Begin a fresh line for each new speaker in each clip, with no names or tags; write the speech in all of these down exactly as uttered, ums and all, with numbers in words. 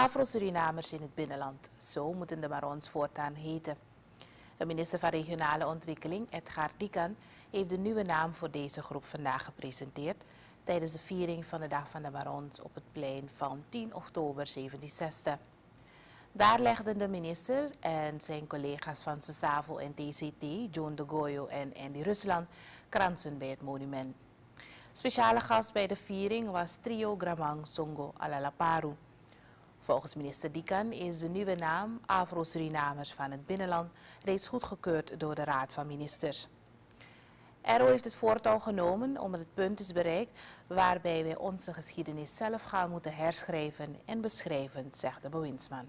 Afro-Surinamers in het binnenland. Zo moeten de Marons voortaan heten. De minister van Regionale Ontwikkeling, Edgar Dikan, heeft de nieuwe naam voor deze groep vandaag gepresenteerd tijdens de viering van de Dag van de Marons op het plein van tien oktober zeventienzestig. Daar legden de minister en zijn collega's van SUSAVO en T C T, John de Goyo en Andy Rusland, kransen bij het monument. Speciale gast bij de viering was trio Gramang Songo Alalaparu. Volgens minister Dikan is de nieuwe naam Afro-Surinamers van het binnenland reeds goedgekeurd door de Raad van Ministers. R O heeft het voortouw genomen omdat het punt is bereikt waarbij wij onze geschiedenis zelf gaan moeten herschrijven en beschrijven, zegt de bewindsman.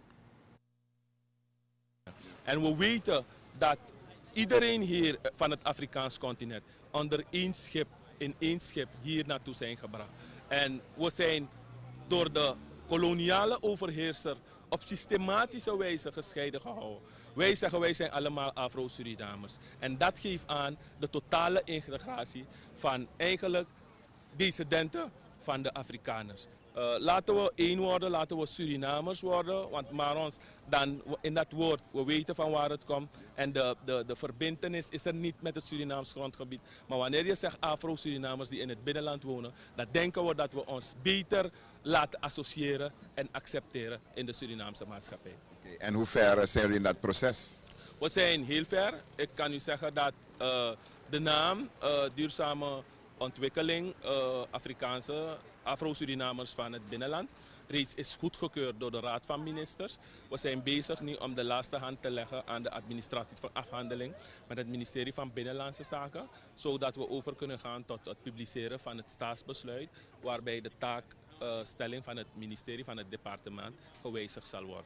En we weten dat iedereen hier van het Afrikaans continent onder één schip, in één schip hier naartoe zijn gebracht. En we zijn door de koloniale overheerser op systematische wijze gescheiden gehouden. Wij zeggen wij zijn allemaal Afro-Surinamers. En dat geeft aan de totale integratie van eigenlijk descendenten van de Afrikaners. Uh, laten we één worden, laten we Surinamers worden, want Marons, dan in dat woord, we weten van waar het komt. En de, de, de verbintenis is er niet met het Surinaams grondgebied. Maar wanneer je zegt Afro-Surinamers die in het binnenland wonen, dan denken we dat we ons beter laten associëren en accepteren in de Surinaamse maatschappij.
Okay, en hoe ver zijn jullie in dat proces?
We zijn heel ver. Ik kan u zeggen dat uh, de naam uh, duurzame ontwikkeling uh, Afrikaanse Afro-Surinamers van het binnenland reeds is goedgekeurd door de Raad van Ministers. We zijn bezig nu om de laatste hand te leggen aan de administratieve afhandeling met het ministerie van Binnenlandse Zaken, zodat we over kunnen gaan tot het publiceren van het staatsbesluit, waarbij de taakstelling van het ministerie van het departement gewijzigd zal worden.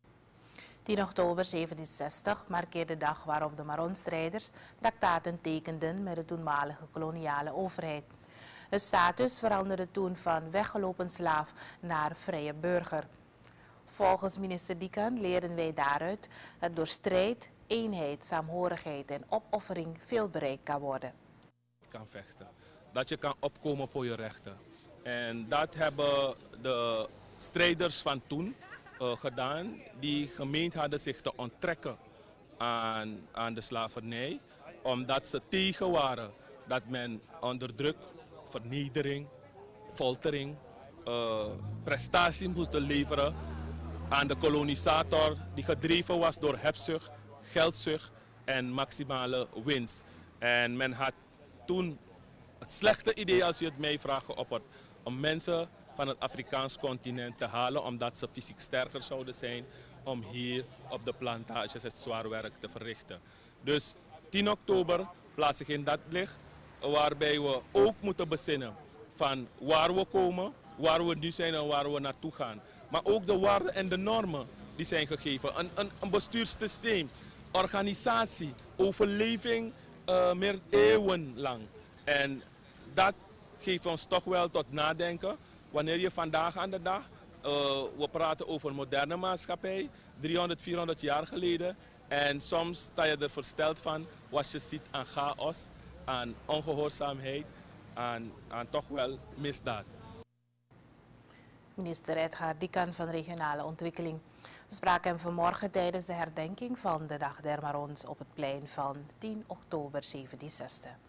tien oktober zeventienzestig markeert de dag waarop de Maron-strijders traktaten tekenden met de toenmalige koloniale overheid. Hun status veranderde toen van weggelopen slaaf naar vrije burger. Volgens minister Dikan leren wij daaruit dat door strijd, eenheid, saamhorigheid en opoffering veel bereikt kan worden.
Kan vechten, dat je kan opkomen voor je rechten. En dat hebben de strijders van toen uh, gedaan, die gemeend hadden zich te onttrekken aan, aan de slavernij, omdat ze tegen waren dat men onder druk, vernedering, foltering, uh, prestaties moest leveren aan de kolonisator die gedreven was door hebzucht, geldzucht en maximale winst. En men had toen het slechte idee, als u het mij vraagt, geopperd om mensen van het Afrikaans continent te halen omdat ze fysiek sterker zouden zijn om hier op de plantages het zwaar werk te verrichten. Dus tien oktober plaats ik in dat licht, waarbij we ook moeten bezinnen van waar we komen, waar we nu zijn en waar we naartoe gaan. Maar ook de waarden en de normen die zijn gegeven. Een, een, een bestuurssysteem, organisatie, overleving uh, meer eeuwenlang. En dat geeft ons toch wel tot nadenken. Wanneer je vandaag aan de dag, uh, we praten over moderne maatschappij, driehonderd, vierhonderd jaar geleden. En soms sta je er versteld van wat je ziet aan chaos, aan ongehoorzaamheid, aan, aan toch wel misdaad.
Minister Edgar Dikan van Regionale Ontwikkeling. We spraken hem vanmorgen tijdens de herdenking van de Dag der Marons op het plein van tien oktober zeventienzestig.